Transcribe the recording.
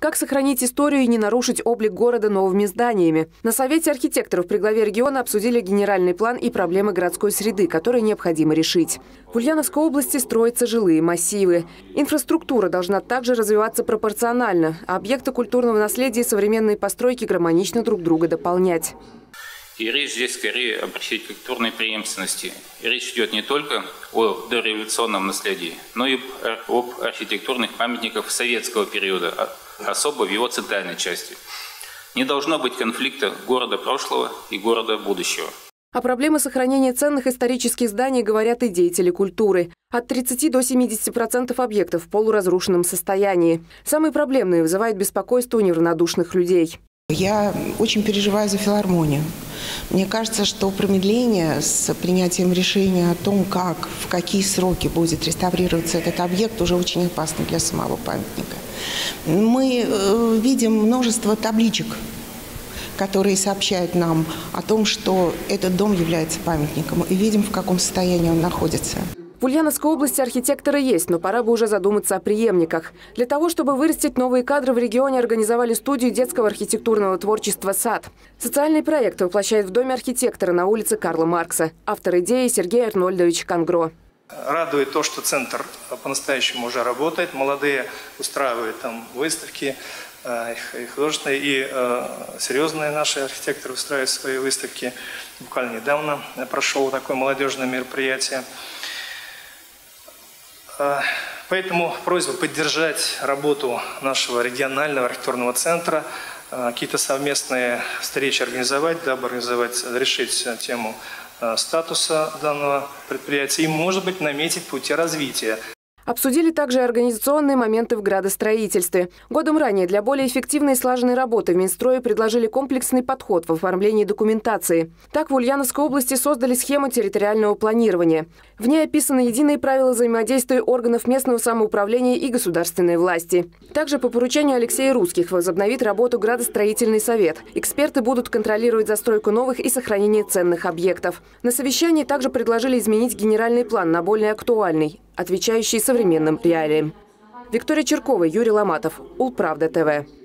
Как сохранить историю и не нарушить облик города новыми зданиями? На Совете архитекторов при главе региона обсудили генеральный план и проблемы городской среды, которые необходимо решить. В Ульяновской области строятся жилые массивы. Инфраструктура должна также развиваться пропорционально, а объекты культурного наследия и современные постройки гармонично друг друга дополнять. И речь здесь скорее об архитектурной преемственности. И речь идет не только о дореволюционном наследии, но и об архитектурных памятниках советского периода, особо в его центральной части. Не должно быть конфликта города прошлого и города будущего. О проблеме сохранения ценных исторических зданий говорят и деятели культуры. От 30 до 70% объектов в полуразрушенном состоянии. Самые проблемные вызывают беспокойство у неравнодушных людей. Я очень переживаю за филармонию. Мне кажется, что промедление с принятием решения о том, как, в какие сроки будет реставрироваться этот объект, уже очень опасно для самого памятника. Мы видим множество табличек, которые сообщают нам о том, что этот дом является памятником, и видим, в каком состоянии он находится. В Ульяновской области архитекторы есть, но пора бы уже задуматься о преемниках. Для того, чтобы вырастить новые кадры, в регионе организовали студию детского архитектурного творчества «Сад». Социальный проект воплощает в доме архитектора на улице Карла Маркса. Автор идеи Сергей Арнольдович Конгро. Радует то, что центр по-настоящему уже работает. Молодые устраивают там выставки, и художественные, и серьезные наши архитекторы устраивают свои выставки. Буквально недавно прошло такое молодежное мероприятие. Поэтому просьба поддержать работу нашего регионального архитектурного центра, какие-то совместные встречи организовать, дабы решить тему статуса данного предприятия и, может быть, наметить пути развития. Обсудили также организационные моменты в градостроительстве. Годом ранее для более эффективной и слаженной работы в Минстрое предложили комплексный подход в оформлении документации. Так, в Ульяновской области создали схему территориального планирования. В ней описаны единые правила взаимодействия органов местного самоуправления и государственной власти. Также по поручению Алексея Русских возобновит работу градостроительный совет. Эксперты будут контролировать застройку новых и сохранение ценных объектов. На совещании также предложили изменить генеральный план на более актуальный, отвечающий современным реалиям. Виктория Черкова, Юрий Ломатов, Улправда ТВ.